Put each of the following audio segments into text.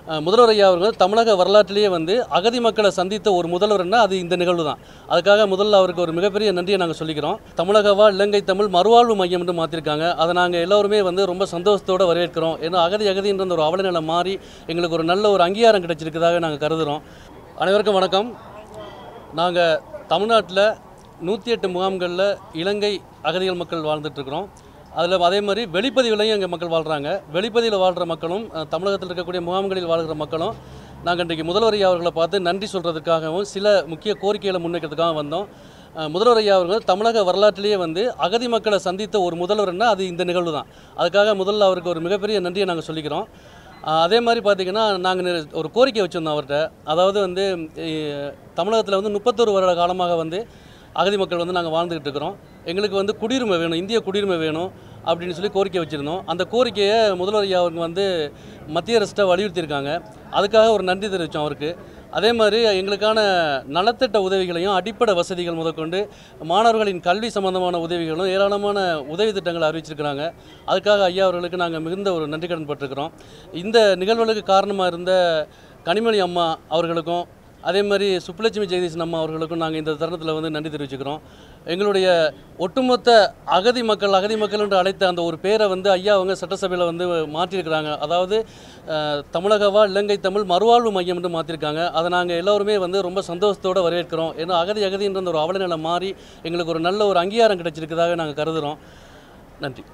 முதல்வர் ஐயா அவர்கள் தமிழக வரலாற்றிலேயே வந்து அகதி மக்களை சந்தித்த ஒரு முதல்வர்னா அது இந்த நிகழ்வு தான். அதுக்காக முதல்ல அவருக்கு ஒரு மிகப்பெரிய நன்றியை நாங்கள் சொல்லிக்கிறோம். தமிழகவா இலங்கை தமிழ் மறுவாழ்வு மையம் என்று மாற்றிருக்காங்க. அதை நாங்கள் எல்லோருமே வந்து ரொம்ப சந்தோஷத்தோடு வரவேற்கிறோம். ஏன்னா அகதின்ற ஒரு அவலநிலை மாறி எங்களுக்கு ஒரு நல்ல ஒரு அங்கீகாரம் கிடைச்சிருக்கிறதாக நாங்கள் கருதுகிறோம். அனைவருக்கும் வணக்கம். நாங்கள் தமிழ்நாட்டில் 108 முகாம்களில் இலங்கை அகதிகள் மக்கள் வாழ்ந்துட்டுருக்குறோம். அதில் அதே மாதிரி வெளிப்பதிவுலையும் எங்கள் மக்கள் வாழ்கிறாங்க. வெளிப்பதிவில் வாழ்கிற மக்களும் தமிழகத்தில் இருக்கக்கூடிய முகாம்களில் வாழ்கிற மக்களும் நாங்கள் இன்றைக்கு முதல்வர் ஐயா அவர்களை பார்த்து நன்றி சொல்கிறதுக்காகவும் சில முக்கிய கோரிக்கைகளை முன்வைக்கிறதுக்காக வந்தோம். முதல்வர் ஐயா அவர்கள் தமிழக வரலாற்றிலேயே வந்து அகதி மக்களை சந்தித்த ஒரு முதல்வர்னா அது இந்த நிகழ்வு தான். அதுக்காக முதல்ல அவருக்கு ஒரு மிகப்பெரிய நன்றியை நாங்கள் சொல்லிக்கிறோம். அதே மாதிரி பார்த்திங்கன்னா நாங்கள் ஒரு கோரிக்கை வச்சுருந்தோம் அவர்கிட்ட. அதாவது வந்து தமிழகத்தில் வந்து 31 வருட காலமாக வந்து அகதி மக்கள் வந்து நாங்கள் வாழ்ந்துக்கிட்டு இருக்கிறோம். எங்களுக்கு வந்து குடியுரிமை வேணும், இந்திய குடியுரிமை வேணும் அப்படின்னு சொல்லி கோரிக்கை வச்சுருந்தோம். அந்த கோரிக்கையை முதல்வர் ஐயா அவங்க வந்து மத்திய அரசிட்ட வலியுறுத்தியிருக்காங்க. அதுக்காக ஒரு நன்றி தெரிவித்தோம் அவருக்கு. அதே மாதிரி எங்களுக்கான நலத்திட்ட உதவிகளையும் அடிப்படை வசதிகள் முதற்கொண்டு மாணவர்களின் கல்வி சம்பந்தமான உதவிகளும் ஏராளமான உதவி திட்டங்களை அறிவிச்சிருக்கிறாங்க. அதுக்காக ஐயா அவர்களுக்கு நாங்கள் மிகுந்த ஒரு நன்றி கடன் பட்டிருக்கிறோம். இந்த நிகழ்வுகளுக்கு காரணமாக இருந்த கனிமொழி அம்மா அவர்களுக்கும் அதே மாதிரி சுப்புலட்சுமி ஜெகதீசன் அம்மா அவர்களுக்கும் நாங்கள் இந்த தருணத்தில் வந்து நன்றி தெரிவிச்சுக்கிறோம். எங்களுடைய ஒட்டுமொத்த அகதி மக்கள் என்று அழைத்த அந்த ஒரு பேரை வந்து ஐயா அவங்க சட்டசபையில் வந்து மாற்றியிருக்கிறாங்க. அதாவது தமிழகவா இலங்கை தமிழ் மறுவாழ்வு மையம் என்று மாற்றிருக்காங்க. அதை நாங்கள் எல்லோருமே வந்து ரொம்ப சந்தோஷத்தோடு வரவேற்கிறோம். ஏன்னா அகதின்ற ஒரு அவலநிலை மாறி எங்களுக்கு ஒரு நல்ல ஒரு அங்கீகாரம் கிடைச்சிருக்கிறதாக நாங்கள் கருதுகிறோம். நன்றி.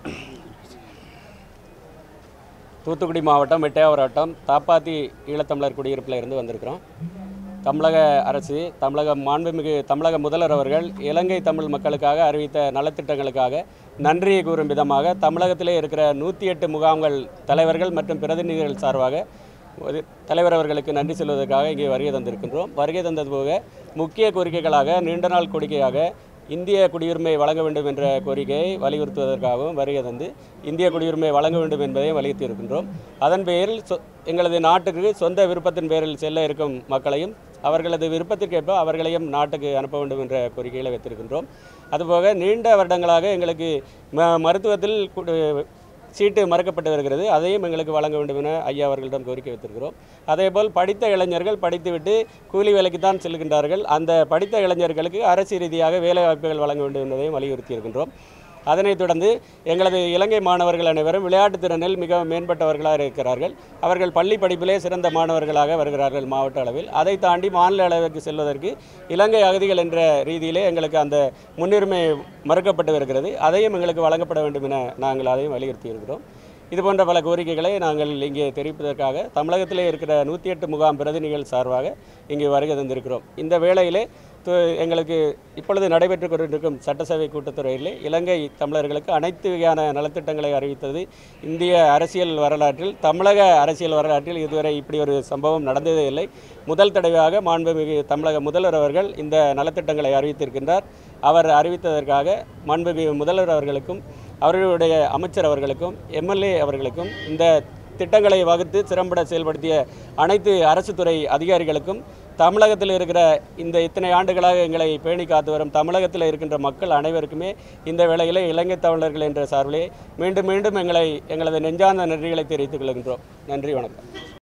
தூத்துக்குடி மாவட்டம் எட்டயபுரம் வட்டம் தாப்பாத்தி ஈழத்தமிழர் குடியிருப்பில் இருந்து வந்திருக்கிறோம். தமிழக அரசு மாண்புமிகு தமிழக முதல்வர் அவர்கள் இலங்கை தமிழ் மக்களுக்காக அறிவித்த நலத்திட்டங்களுக்காக நன்றி கூறும் விதமாக தமிழகத்திலே இருக்கிற 108 முகாம்கள் தலைவர்கள் மற்றும் பிரதிநிதிகள் சார்பாக தலைவர் அவர்களுக்கு நன்றி சொல்வதற்காக இங்கே வருகை தந்திருக்கின்றோம். வருகை தந்தது போக முக்கிய கோரிக்கைகளாக நீண்ட நாள் கோரிக்கையாக இந்திய குடியுரிமை வழங்க வேண்டும் என்ற கோரிக்கையை வலியுறுத்துவதற்காகவும் வருகை தந்து இந்திய குடியுரிமை வழங்க வேண்டும் என்பதையும் வலியுறுத்தி இருக்கின்றோம். அதன் பெயரில் எங்களது நாட்டுக்கு சொந்த விருப்பத்தின் பேரில் செல்ல இருக்கும் மக்களையும் அவர்களது விருப்பத்திற்கேற்ப அவர்களையும் நாட்டுக்கு அனுப்ப வேண்டும் என்ற கோரிக்கைகளை வைத்திருக்கின்றோம். அதுபோக நீண்ட வருடங்களாக எங்களுக்கு மருத்துவத்தில் சீட்டு மறுக்கப்பட்டு வருகிறது. அதையும் எங்களுக்கு வழங்க வேண்டும் என ஐயா அவர்களிடம் கோரிக்கை வைத்திருக்கிறோம். அதேபோல் படித்த இளைஞர்கள் படித்துவிட்டு கூலி வேலைக்குத்தான் செல்கின்றார்கள். அந்த படித்த இளைஞர்களுக்கு அரசு ரீதியாக வேலை வாய்ப்புகள் வழங்க வேண்டும் என்பதையும் வலியுறுத்தி இருக்கின்றோம். அதனைத் தொடர்ந்து எங்களது இலங்கை மாணவர்கள் அனைவரும் விளையாட்டுத் திறனில் மிக மேம்பட்டவர்களாக இருக்கிறார்கள். அவர்கள் பள்ளி படிப்பிலே சிறந்த மாணவர்களாக வருகிறார்கள் மாவட்ட அளவில். அதை தாண்டி மாநில அளவுக்கு செல்வதற்கு இலங்கை அகதிகள் என்ற ரீதியிலே எங்களுக்கு அந்த முன்னுரிமை மறுக்கப்பட்டு வருகிறது. அதையும் எங்களுக்கு வழங்கப்பட வேண்டும் என நாங்கள் அதையும் வலியுறுத்தி இருக்கிறோம். இதுபோன்ற பல கோரிக்கைகளை நாங்கள் இங்கே தெரிவிப்பதற்காக தமிழகத்திலே இருக்கிற 108 முகாம் பிரதிநிதிகள் சார்பாக இங்கே வருகை தந்திருக்கிறோம். இந்த வேளையிலே எங்களுக்கு இப்பொழுது நடைபெற்று கொண்டிருக்கும் சட்டசபை கூட்டத்தொடரிலே இலங்கை தமிழர்களுக்கு அனைத்து வகையான நலத்திட்டங்களை அறிவித்தது இந்திய அரசியல் வரலாற்றில் தமிழக அரசியல் வரலாற்றில் இதுவரை இப்படி ஒரு சம்பவம் நடந்ததே இல்லை. முதல் தடவையாக மாண்புமிகு தமிழக முதல்வர் அவர்கள் இந்த நலத்திட்டங்களை அறிவித்திருக்கின்றார். அவர் அறிவித்ததற்காக மாண்புமிகு முதல்வர் அவர்களுக்கும் அவர்களுடைய அமைச்சர் அவர்களுக்கும் எம்எல்ஏ அவர்களுக்கும் இந்த திட்டங்களை வகுத்து திறம்பட செயல்படுத்திய அனைத்து அரசு துறை அதிகாரிகளுக்கும் தமிழகத்தில் இருக்கிற இந்த இத்தனை ஆண்டுகளாக எங்களை பேணி காத்து வரும் தமிழகத்தில் இருக்கின்ற மக்கள் அனைவருக்குமே இந்த வேளையில் இலங்கை தமிழர்கள் என்ற சார்பிலே மீண்டும் எங்களது நெஞ்சார்ந்த நன்றிகளை தெரிவித்துக் கொள்கின்றோம். நன்றி, வணக்கம்.